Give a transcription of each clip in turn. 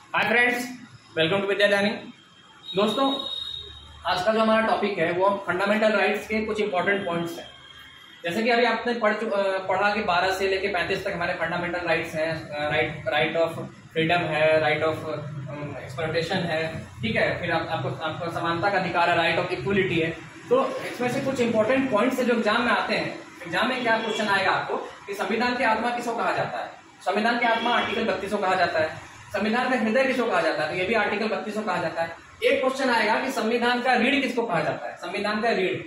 Hi friends, welcome to Vidyadani. दोस्तों, आज का जो हमारा टॉपिक है वो फंडामेंटल राइट्स के कुछ इंपॉर्टेंट पॉइंट्स हैं। जैसे कि अभी आपने पढ़ा कि 12 से लेके 35 तक हमारे फंडामेंटल राइट्स हैं। राइट ऑफ फ्रीडम है, राइट ऑफ एक्सप्लॉयटेशन है, ठीक है। फिर आपको समानता का अधिकार है, राइट ऑफ इक्वलिटी है। तो इसमें से कुछ इंपॉर्टेंट पॉइंट्स है जो एग्जाम में आते हैं। एग्जाम में क्या क्वेश्चन आएगा आपको कि संविधान की आत्मा किसको कहा जाता है। संविधान की आत्मा आर्टिकल 32 को कहा जाता है। संविधान का हृदय किसको कहा जाता है, तो ये भी आर्टिकल 32 को कहा जाता है। एक क्वेश्चन आएगा कि संविधान का रीढ़ किसको कहा जाता है। संविधान का रीढ़,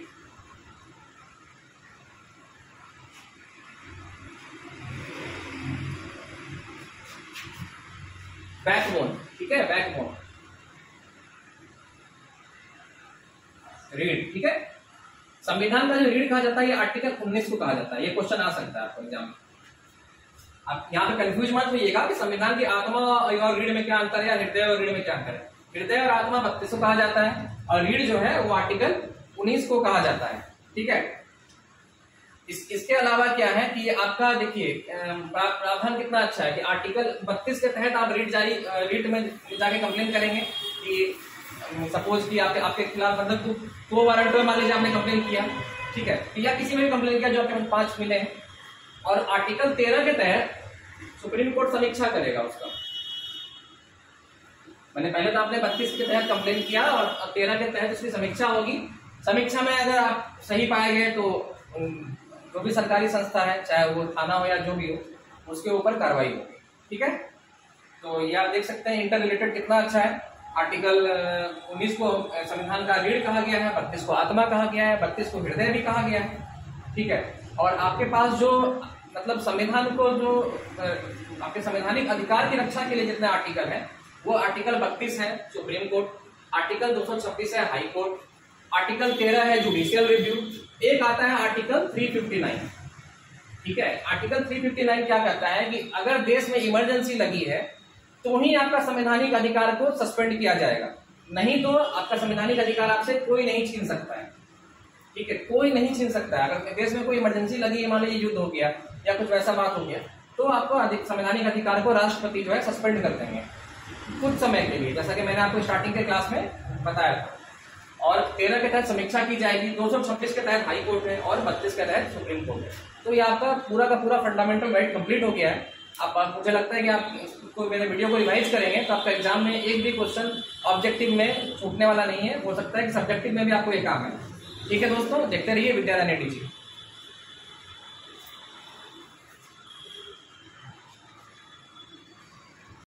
बैकबोन, ठीक है, बैकबोन, रीढ़, ठीक है। संविधान का जो रीढ़ कहा जाता है ये आर्टिकल 19 को कहा जाता है। ये क्वेश्चन आ सकता है आपको एग्जाम में। आप यहाँ पे कंफ्यूज मत होइएगा कि संविधान की आत्मा और रीढ़ में क्या अंतर है या हृदय और रीढ़ में क्या अंतर है। हृदय और आत्मा 32 को कहा जाता है और रीढ़ जो है वो आर्टिकल 19 को कहा जाता है, ठीक है। इसके अलावा क्या है कि आपका देखिए प्रावधान कितना अच्छा है कि आर्टिकल 32 के तहत आप रीट में जाके कंप्लेन करेंगे कि सपोज कि आपके खिलाफ मतलब दो वारंट मान लीजिए आपने कंप्लेन किया, ठीक है, या किसी में भी कंप्लेन किया जो आपके 5 मिले हैं, और आर्टिकल 13 के तहत सुप्रीम कोर्ट समीक्षा करेगा उसका। मैंने पहले तो आपने 32 के तहत कंप्लेन किया और 13 के तहत उसकी समीक्षा होगी। समीक्षा में अगर आप सही पाए गए तो जो भी सरकारी संस्था है, चाहे वो थाना हो या जो भी हो, उसके ऊपर कार्रवाई होगी, ठीक है। तो ये आप देख सकते हैं इंटर रिलेटेड कितना अच्छा है। आर्टिकल 19 को संविधान का रीढ़ कहा गया है, 32 को आत्मा कहा गया है, 32 को हृदय भी कहा गया है, ठीक है। और आपके पास जो मतलब संविधान को जो आपके संवैधानिक अधिकार की रक्षा के लिए जितने आर्टिकल है वो आर्टिकल 32 है सुप्रीम कोर्ट, आर्टिकल 226 है हाई कोर्ट, आर्टिकल 13 है जुडिशियल रिव्यू, एक आता है आर्टिकल 359, ठीक है। आर्टिकल 359 क्या कहता है कि अगर देश में इमरजेंसी लगी है तो ही आपका संवैधानिक अधिकार को सस्पेंड किया जाएगा, नहीं तो आपका संवैधानिक अधिकार आपसे कोई नहीं छीन सकता है, ठीक है, कोई नहीं छीन सकता है। अगर देश में कोई इमरजेंसी लगी है, मान लीजिए युद्ध हो गया या कुछ वैसा बात हो गया, तो आपको संवैधानिक अधिकार को राष्ट्रपति जो है सस्पेंड कर देंगे कुछ समय के लिए, जैसा कि मैंने आपको स्टार्टिंग के क्लास में बताया था। और 13 के तहत समीक्षा की जाएगी, 226 के तहत हाई कोर्ट है और 32 के तहत सुप्रीम कोर्ट है। तो ये आपका पूरा का पूरा फंडामेंटल राइट कंप्लीट हो गया है। अब मुझे लगता है कि आप इसको मेरे वीडियो को रिवाइज करेंगे तो आपका एग्जाम में एक भी क्वेश्चन ऑब्जेक्टिव में छूटने वाला नहीं है। हो सकता है कि सब्जेक्टिव में भी आपको ये काम है, ठीक है दोस्तों। देखते रहिए विद्यादानी टीवी।